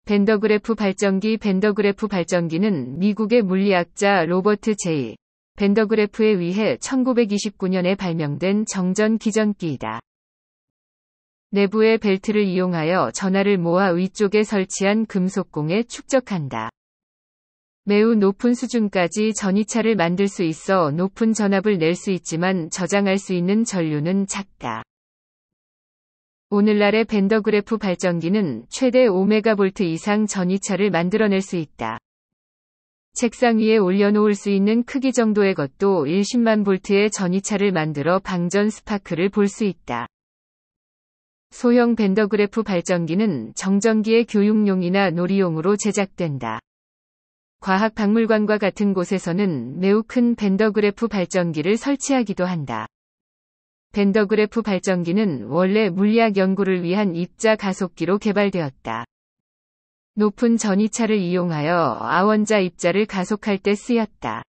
벤더그래프 발전기. 벤더그래프 발전기는 미국의 물리학자 로버트 J. 벤더그래프에 의해 1929년에 발명된 정전 기전기이다. 내부의 벨트를 이용하여 전하를 모아 위쪽에 설치한 금속공에 축적한다. 매우 높은 수준까지 전이차를 만들 수 있어 높은 전압을 낼 수 있지만 저장할 수 있는 전류는 작다. 오늘날의 벤더그래프 발전기는 최대 5메가볼트 이상 전이차를 만들어낼 수 있다. 책상 위에 올려놓을 수 있는 크기 정도의 것도 10만 볼트의 전이차를 만들어 방전 스파크를 볼 수 있다. 소형 벤더그래프 발전기는 정전기의 교육용이나 놀이용으로 제작된다. 과학박물관과 같은 곳에서는 매우 큰 벤더그래프 발전기를 설치하기도 한다. 벤더그래프 발전기는 원래 물리학 연구를 위한 입자 가속기로 개발되었다. 높은 전이차를 이용하여 아원자 입자를 가속할 때 쓰였다.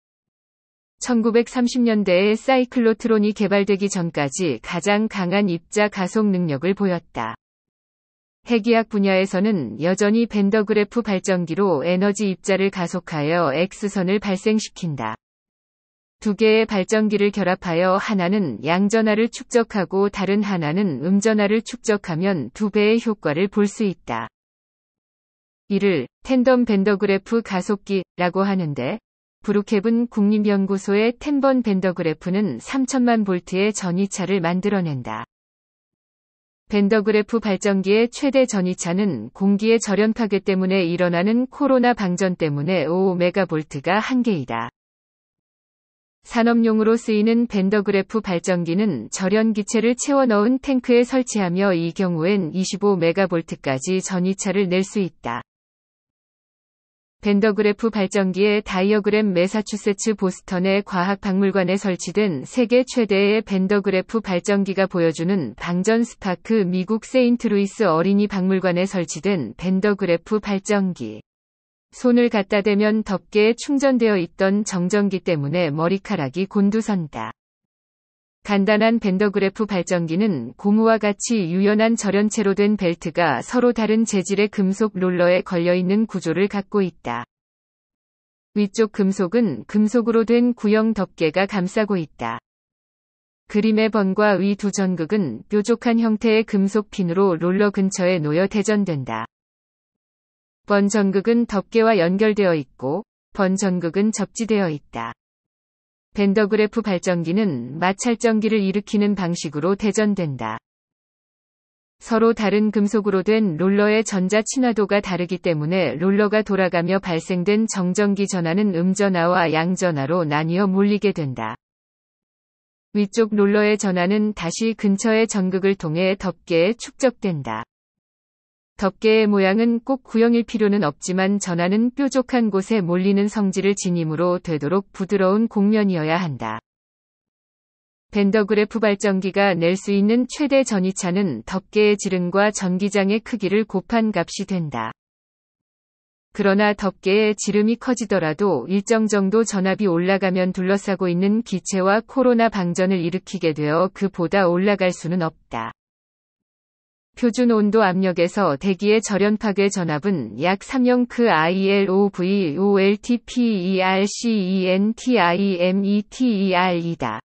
1930년대에 사이클로트론이 개발되기 전까지 가장 강한 입자 가속 능력을 보였다. 핵이학 분야에서는 여전히 벤더그래프 발전기로 에너지 입자를 가속하여 X선을 발생시킨다. 두 개의 발전기를 결합하여 하나는 양전하를 축적하고 다른 하나는 음전하를 축적하면 2배의 효과를 볼 수 있다. 이를 텐덤 벤더그래프 가속기라고 하는데, 브룩헤븐 국립연구소의 10번 벤더그래프는 3천만 볼트의 전이차를 만들어낸다. 벤더그래프 발전기의 최대 전이차는 공기의 절연 파괴 때문에 일어나는 코로나 방전 때문에 5메가볼트가 한계이다. 산업용으로 쓰이는 벤더그래프 발전기는 절연 기체를 채워 넣은 탱크에 설치하며 이 경우엔 25메가볼트까지 전이차를 낼 수 있다. 벤더그래프 발전기의 다이어그램 매사추세츠 보스턴의 과학박물관에 설치된 세계 최대의 벤더그래프 발전기가 보여주는 방전 스파크. 미국 세인트루이스 어린이 박물관에 설치된 벤더그래프 발전기. 손을 갖다 대면 덮개에 충전되어 있던 정전기 때문에 머리카락이 곤두선다. 간단한 벤더그래프 발전기는 고무와 같이 유연한 절연체로 된 벨트가 서로 다른 재질의 금속 롤러에 걸려있는 구조를 갖고 있다. 위쪽 금속은 금속으로 된 구형 덮개가 감싸고 있다. 그림의 번과 위 두 전극은 뾰족한 형태의 금속 핀으로 롤러 근처에 놓여 대전된다. 번 전극은 덮개와 연결되어 있고, 번 전극은 접지되어 있다. 벤더그래프 발전기는 마찰전기를 일으키는 방식으로 대전된다. 서로 다른 금속으로 된 롤러의 전자 친화도가 다르기 때문에 롤러가 돌아가며 발생된 정전기 전하는 음전하와 양전하로 나뉘어 몰리게 된다. 위쪽 롤러의 전하는 다시 근처의 전극을 통해 덮개에 축적된다. 덮개의 모양은 꼭 구형일 필요는 없지만 전하는 뾰족한 곳에 몰리는 성질을 지니므로 되도록 부드러운 곡면이어야 한다. 벤더그래프 발전기가 낼 수 있는 최대 전이차는 덮개의 지름과 전기장의 크기를 곱한 값이 된다. 그러나 덮개의 지름이 커지더라도 일정 정도 전압이 올라가면 둘러싸고 있는 기체와 코로나 방전을 일으키게 되어 그보다 올라갈 수는 없다. 표준 온도 압력에서 대기의 절연 파괴 전압은 약 3영 ILOVOLTPERCENTIMETER이다.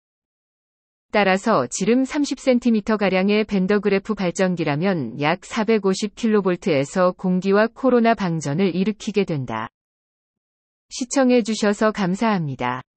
따라서 지름 30cm가량의 벤더그래프 발전기라면 약 450kV에서 공기와 코로나 방전을 일으키게 된다. 시청해 주셔서 감사합니다.